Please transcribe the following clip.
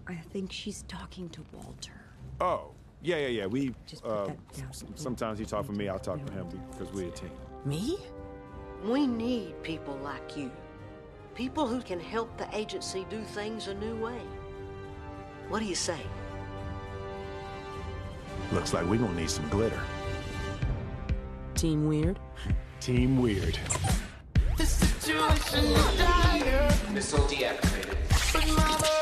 I think she's talking to Walter. Oh, yeah. We, Just put that down. sometimes he talk for me, I'll talk for him because we're a team. Me? We need people like you. People who can help the agency do things a new way. What do you say? Looks like we're gonna need some glitter. Team Weird? Team Weird. The situation is dire. Missile deactivated. But mother